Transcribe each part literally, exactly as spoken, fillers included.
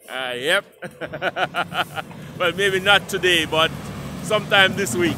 Uh, yep. Well, maybe not today, but sometime this week.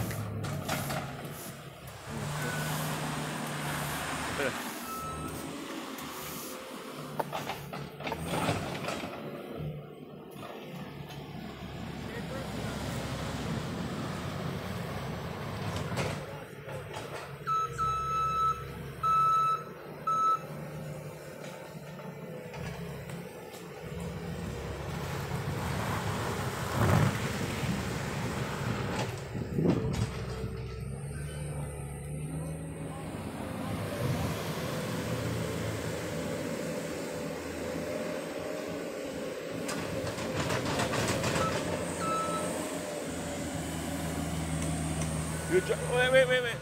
You try, wait, wait, wait, wait.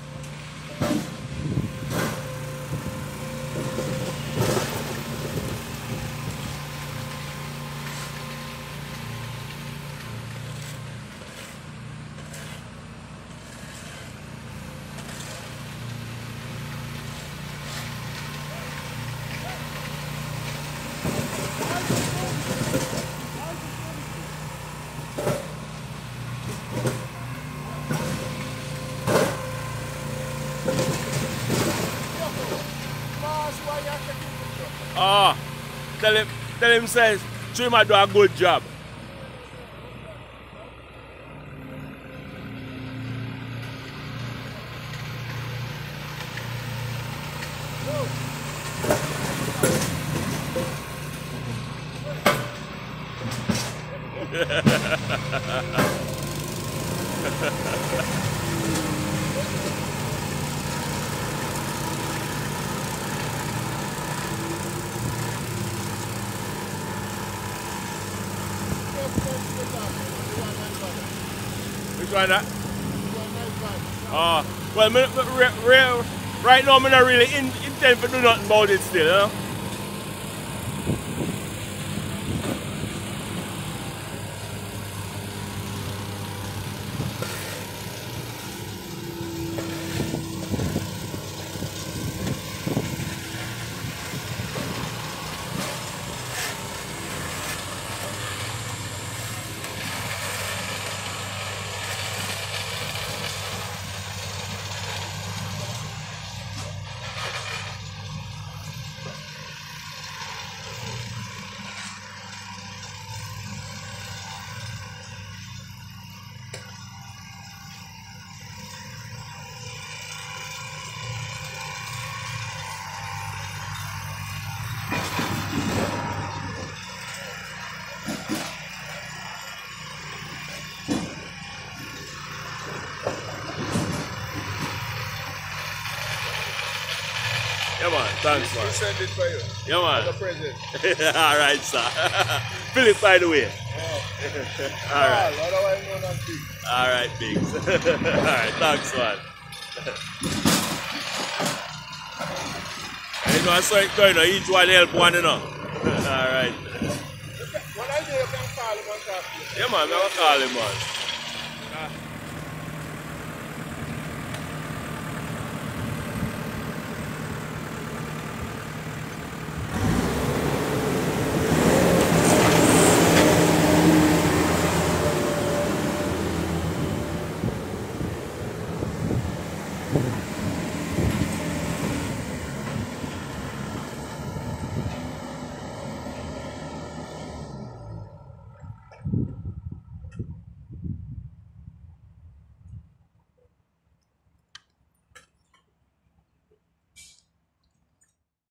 Oh, tell him, tell him says, Trimmer do a good job. Which one that? Oh, well, me, me, re, re, right now I'm not really in, intend to do nothing about it still, you know? Yeah, man. Thanks, man. We send it for you. Yeah, man. As a present. All right, sir. Philip, by the way. Oh. All right. Well, otherwise known as Big. All right, Biggs. All right, thanks, man. You know, I saw it going, each one help one, you know. All right. What I do, you can call him and talk to him. Yeah, man, I will call him, man.